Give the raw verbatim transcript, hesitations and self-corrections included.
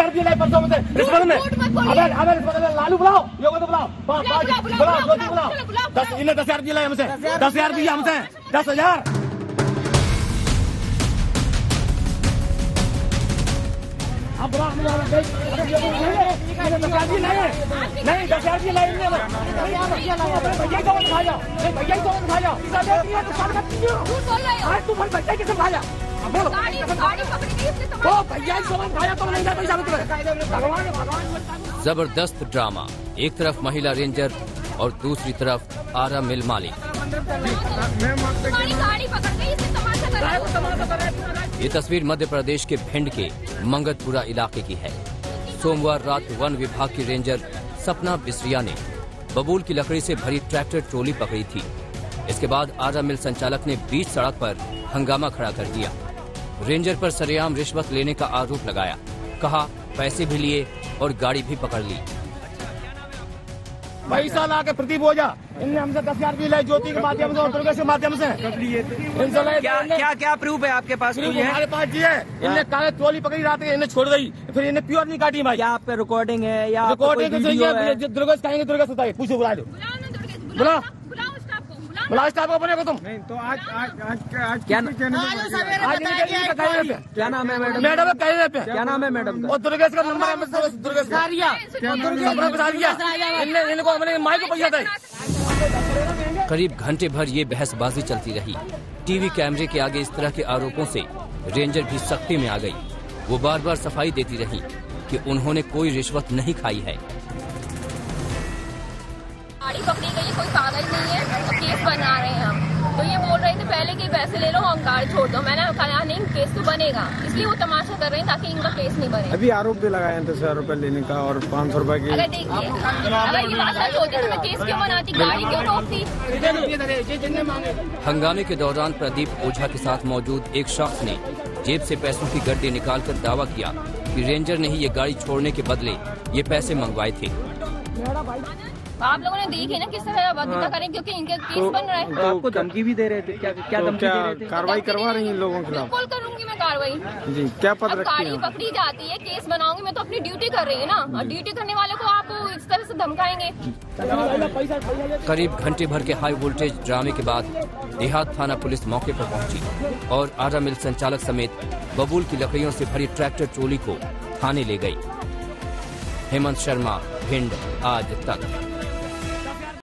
हजार रुपये लाए परसों में रिश्वत में। अबे अबे रिश्वत में लालू बुलाओ, योगी तो बुलाओ, बुलाओ ज्योति बुलाओ। दस इन्हें दस हजार रुपये लाए हमसे, दस हजार रुपये हमसे, दस हजार। अब बुला नहीं दस हजार रुपये लाए, नहीं दस हजार रुपये लाए भैया को खा जाओ, भैया को खा जाओ। तू भाई बच्चे किसे खा जा जबरदस्त ड्रामा, एक तरफ महिला रेंजर और दूसरी तरफ आरा मिल मालिक। ये तस्वीर मध्य प्रदेश के भिंड के मंगतपुरा इलाके की है। सोमवार रात वन विभाग की रेंजर सपना बिसरिया ने बबूल की लकड़ी से भरी ट्रैक्टर ट्रॉली पकड़ी थी। इसके बाद आरा मिल संचालक ने बीच सड़क पर हंगामा खड़ा कर दिया। रेंजर पर सरेआम रिश्वत लेने का आरोप लगाया, कहा पैसे भी लिए और गाड़ी भी पकड़ ली। पैसा ला के प्रदीप हो जा, इनने हमसे दस हजार रुपये लाए ज्योति के माध्यम से और दुर्गा के माध्यम से। क्या क्या क्या प्रूफ है आपके पास? हमारे पास जी है। इनने कागज ट्रॉली पकड़ी रात के, इन्हें छोड़ गई, फिर इन्हें प्योर नहीं काटी भाई। क्या आप पे रिकॉर्डिंग है या रिकॉर्डिंग दुर्गा कहेंगे, दुर्गा से पूछो, बुला लो, बुला बुला स्टाफ को बनेगा तुम। नहीं तो आज आज आज आज क्या क्या नाम है मैडम? मैडम कहने पे क्या नाम है मैडम? और दुर्गेश का नंबर है, दुर्गेश इनको हमने माई को पैसा था। करीब घंटे भर ये बहसबाजी चलती रही। टीवी कैमरे के आगे इस तरह के आरोपों से रेंजर भी सख्ती में आ गई। वो बार बार सफाई देती रही कि उन्होंने कोई रिश्वत नहीं खाई है। गाड़ी पकड़ी गई, कोई कागज नहीं है, तो केस बना रहे हैं हम। तो ये बोल रहे थे पहले कि पैसे ले लो, हम गाड़ी छोड़ दो। मैंने कहा नहीं, केस तो बनेगा, इसलिए वो तमाशा कर रहे हैं ताकि इनका केस नहीं बने। अभी आरोप भी लगाए हैं दस हजार रूपए लेने का और पाँच सौ रूपए की। अगर देखिए, अगर ये बात सच होती तो मैं केस क्यों बनाती, गाड़ी क्यों रोकती। हंगामे के दौरान प्रदीप ओझा के साथ मौजूद एक शख्स ने जेब से पैसों की गड्डी निकालकर दावा किया कि रेंजर ने ही ये गाड़ी छोड़ने के बदले ये पैसे मंगवाए थे। आप लोगों ने देखी ना किस तरह बदला करें, क्योंकि इनके केस बन रहा है। तो आपको धमकी भी दे रहे थे? क्या क्या तो धमकी क्या दे रहे थे? कार्रवाई करवा रही हैं लोगों के खिलाफ? बिल्कुल करूंगी मैं कार्रवाई। जी क्या पद अब रखती गाड़ी हैं? पकड़ी जाती है, केस बनाऊंगी, मैं तो अपनी ड्यूटी कर रही हूँ ना, और ड्यूटी करने वाले को आप इस तरह से धमकाएंगे। करीब घंटे भर के हाई वोल्टेज ड्रामे के बाद देहात थाना पुलिस मौके पर पहुंची और आरा मिल संचालक समेत बबूल की लकड़ियों से भरी ट्रैक्टर ट्रॉली को थाने ले गई। हेमंत शर्मा, भिंड आज तक।